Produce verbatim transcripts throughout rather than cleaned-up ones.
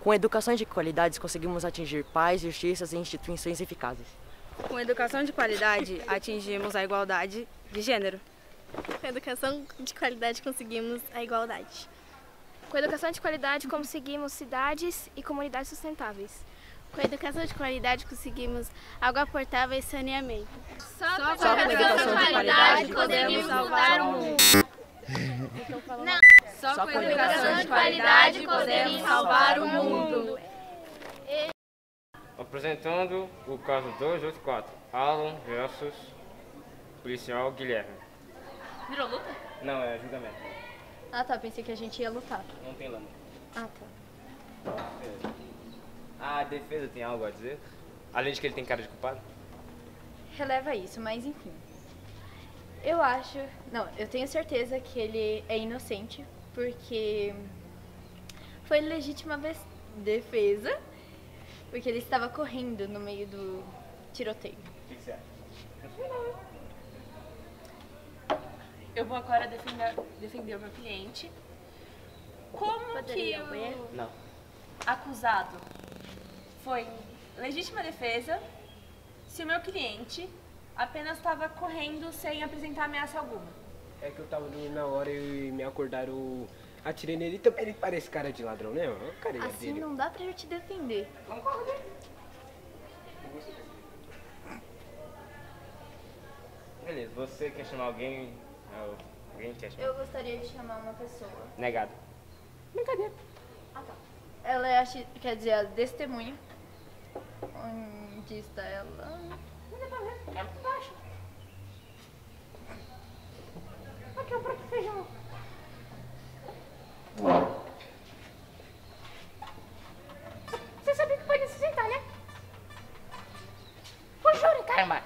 Com educação de qualidade, conseguimos atingir paz, justiças e instituições eficazes. Com educação de qualidade, atingimos a igualdade de gênero. Com educação de qualidade, conseguimos a igualdade. Com educação de qualidade, conseguimos cidades e comunidades sustentáveis. Com educação de qualidade, conseguimos água potável e saneamento. Só, Só com a educação de qualidade podemos salvar o mundo. Não. Só, Só com a educação de qualidade podemos salvar o mundo. Apresentando o caso dois oito quatro, Alan versus policial Guilherme. Virou luta? Não, é julgamento. Ah tá, pensei que a gente ia lutar. Não tem lama. Ah tá. Ah, a defesa tem algo a dizer? Além de que ele tem cara de culpado? Releva isso, mas enfim. Eu acho... Não, eu tenho certeza que ele é inocente, porque foi legítima defesa, porque ele estava correndo no meio do tiroteio. O que, que você acha? Eu vou agora defender, defender o meu cliente. Como Poderia que ver? o Não. acusado foi legítima defesa se o meu cliente apenas estava correndo sem apresentar ameaça alguma? É que eu tava dormindo na hora e me acordaram, atirei nele e também ele parece cara de ladrão, né? Olha a carinha Assim dele. não dá pra eu te defender. Beleza, você quer chamar alguém? Alguém quer chamar? Eu gostaria de chamar uma pessoa. Negado. Brincadeira. Ah tá. Ela é a, chi- quer dizer, a testemunha. Onde está ela? Não dá pra ver, é aqui embaixo. Aqui é o prato de feijão. Você sabia que pode se sentar, né? Ô, jure, caramba!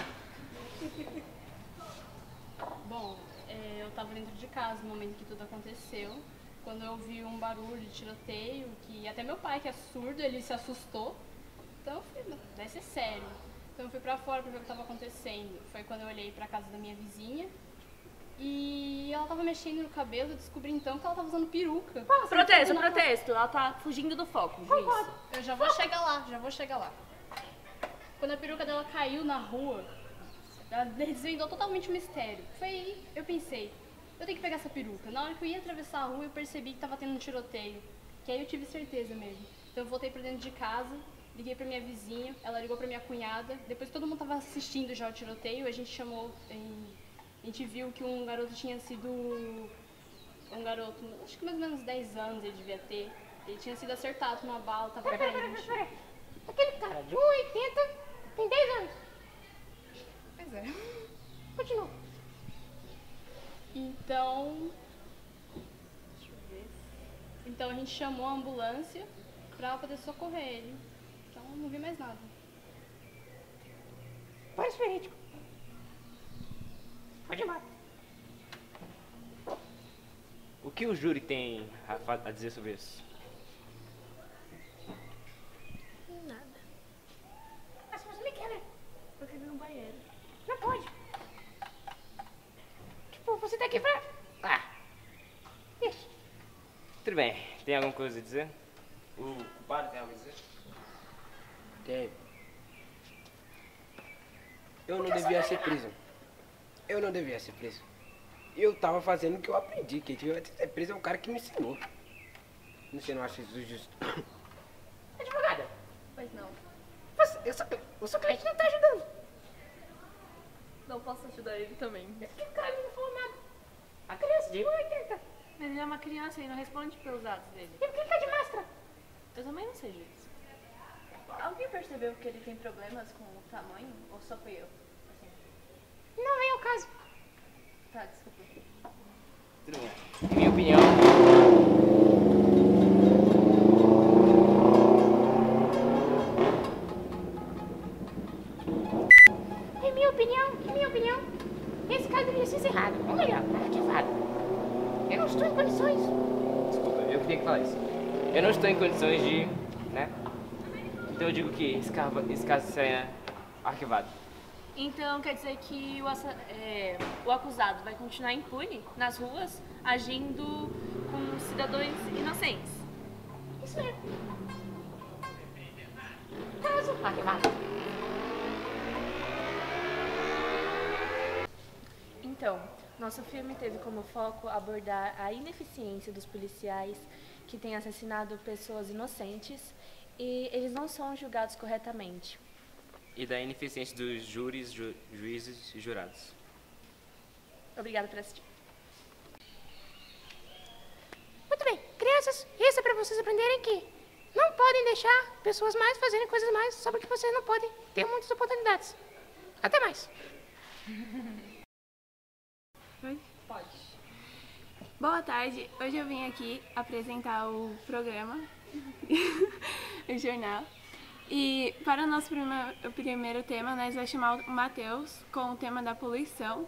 Bom, é, eu tava dentro de casa no momento que tudo aconteceu. Quando eu vi um barulho de tiroteio, que até meu pai, que é surdo, ele se assustou. Então eu falei, não, deve ser sério. Então eu fui pra fora pra ver o que tava acontecendo. Foi quando eu olhei pra casa da minha vizinha. E ela tava mexendo no cabelo, eu descobri então que ela tava usando peruca. Protesto, protesto. Ela tá fugindo do foco, juiz. Eu já vou chegar lá, já vou chegar lá. Quando a peruca dela caiu na rua, ela desvendou totalmente o mistério. Foi aí, eu pensei, eu tenho que pegar essa peruca. Na hora que eu ia atravessar a rua, eu percebi que tava tendo um tiroteio. Que aí eu tive certeza mesmo. Então eu voltei pra dentro de casa, liguei pra minha vizinha, ela ligou pra minha cunhada. Depois que todo mundo tava assistindo já o tiroteio, a gente chamou... Em... A gente viu que um garoto tinha sido... Um garoto, acho que mais ou menos dez anos ele devia ter. Ele tinha sido acertado numa bala, tava Pera, pera, caindo. pera, pera. Aquele cara de um e oitenta tem dez anos. Pois é. Continua. Então... Deixa eu ver. Então a gente chamou a ambulância pra poder socorrer ele. Então eu não vi mais nada. Parece verídico. Pode matar. O que o júri tem a, a dizer sobre isso? Nada. Mas você me quer, né? Eu quero ir no banheiro. Não pode. Tipo, você tá aqui pra... Ah, Isso. tudo bem. Tem alguma coisa a dizer? O culpado tem algo a dizer? Tem. Eu não devia ser preso. Eu não devia ser preso. Eu tava fazendo o que eu aprendi. Quem devia ser preso é o cara que me ensinou. Você não acha isso justo? Advogada, Pois não. você, eu sou, o seu cliente não tá ajudando. Não posso ajudar ele também. Esse que cara não falou nada. A criança de um e oitenta. Mas ele é uma criança e não responde pelos atos dele. E por que ele tá de máscara? Eu também não sei, juiz. Alguém percebeu que ele tem problemas com o tamanho? Ou só fui eu? Assim. Não vem ao caso. Tá, desculpa. Tudo bem. Em minha opinião, Em minha opinião, em minha opinião, esse caso deveria ser encerrado. Ou melhor, arquivado. Eu não estou em condições. desculpa, eu queria falar isso. Eu não estou em condições de, né? Então eu digo que esse, carro, esse caso será arquivado. Então quer dizer que o, assa- é, o acusado vai continuar impune nas ruas, agindo com cidadãos inocentes. Isso é. arquivado. Então, nosso filme teve como foco abordar a ineficiência dos policiais que têm assassinado pessoas inocentes e eles não são julgados corretamente. E da ineficiência dos júris, ju juízes e jurados. Obrigada por assistir. Muito bem, crianças, isso é para vocês aprenderem que não podem deixar pessoas mais fazerem coisas mais só porque vocês não podem ter muitas oportunidades. Até mais. Pode. Boa tarde, hoje eu vim aqui apresentar o programa, o jornal. E para o nosso primeiro, o primeiro tema, nós vamos chamar o Matheus com o tema da poluição.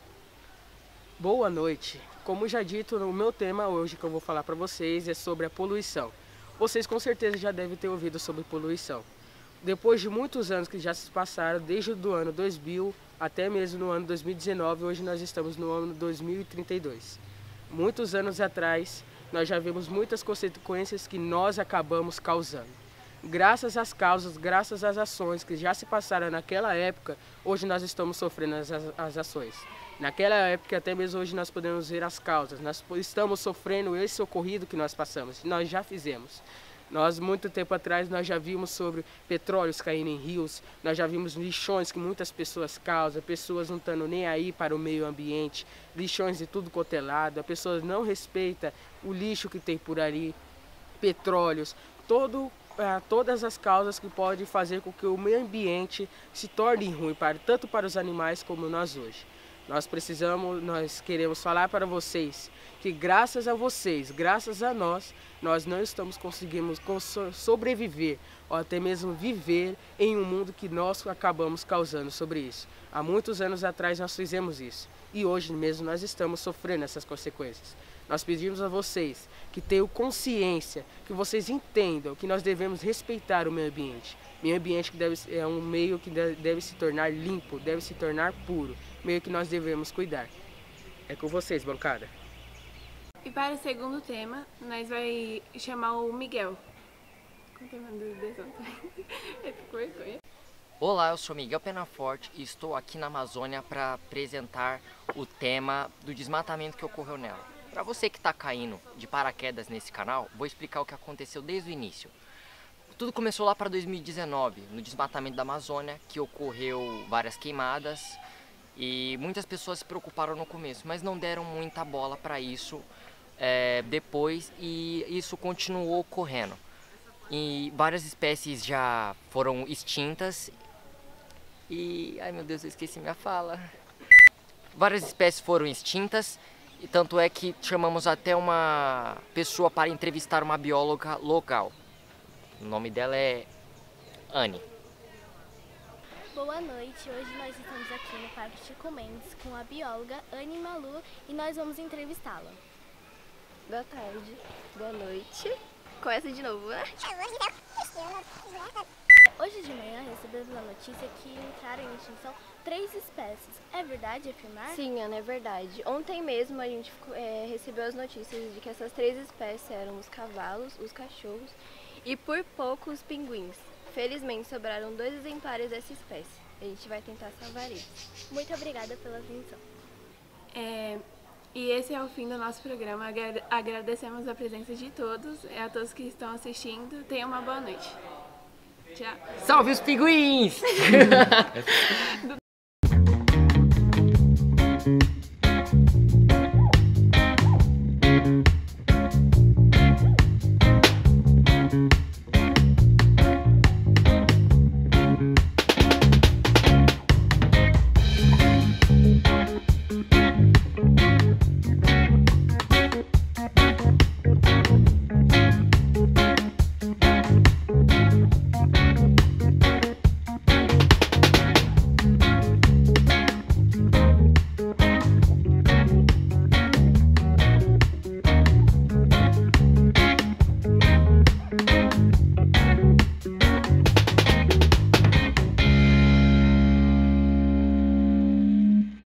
Boa noite. Como já dito, o meu tema hoje que eu vou falar para vocês é sobre a poluição. Vocês com certeza já devem ter ouvido sobre poluição. Depois de muitos anos que já se passaram, desde o ano dois mil até mesmo no ano dois mil e dezenove, hoje nós estamos no ano dois mil e trinta e dois. Muitos anos atrás, nós já vimos muitas consequências que nós acabamos causando. Graças às causas, graças às ações que já se passaram naquela época, hoje nós estamos sofrendo as, as ações. Naquela época, até mesmo hoje, nós podemos ver as causas. Nós estamos sofrendo esse ocorrido que nós passamos, nós já fizemos. Nós, muito tempo atrás, nós já vimos sobre petróleos caindo em rios, nós já vimos lixões que muitas pessoas causam, pessoas não estando nem aí para o meio ambiente, lixões de tudo quanto é lado, a pessoa não respeita o lixo que tem por ali, petróleos, todo... todas as causas que podem fazer com que o meio ambiente se torne ruim, para, tanto para os animais como nós hoje. Nós precisamos, nós queremos falar para vocês que graças a vocês, graças a nós, nós não estamos conseguindo sobreviver ou até mesmo viver em um mundo que nós acabamos causando sobre isso. Há muitos anos atrás nós fizemos isso e hoje mesmo nós estamos sofrendo essas consequências. Nós pedimos a vocês que tenham consciência, que vocês entendam que nós devemos respeitar o meio ambiente. Meio ambiente que deve, é um meio que deve se tornar limpo, deve se tornar puro, meio que nós devemos cuidar. É com vocês, bancada. E para o segundo tema, nós vamos chamar o Miguel. Com o tema do desastre. Olá, eu sou Miguel Penaforte e estou aqui na Amazônia para apresentar o tema do desmatamento que ocorreu nela. Para você que está caindo de paraquedas nesse canal, vou explicar o que aconteceu desde o início. Tudo começou lá para dois mil e dezenove, no desmatamento da Amazônia, que ocorreu várias queimadas e muitas pessoas se preocuparam no começo, mas não deram muita bola para isso é, depois e isso continuou ocorrendo. E várias espécies já foram extintas e... ai meu Deus, eu esqueci minha fala. Várias espécies foram extintas. E tanto é que chamamos até uma pessoa para entrevistar uma bióloga local. O nome dela é Anne. Boa noite, hoje nós estamos aqui no Parque Chico Mendes com a bióloga Anne Malu e nós vamos entrevistá-la. Boa tarde, boa noite. Começa de novo, né? Hoje de manhã recebemos a notícia que entraram em extinção três espécies. É verdade afirmar? Sim, Ana, é verdade. Ontem mesmo a gente é, recebeu as notícias de que essas três espécies eram os cavalos, os cachorros e por pouco os pinguins. Felizmente sobraram dois exemplares dessa espécie. A gente vai tentar salvar eles. Muito obrigada pela atenção. É, e esse é o fim do nosso programa. Agra- agradecemos a presença de todos e a todos que estão assistindo. Tenham uma boa noite. Tchau. Salve os pinguins!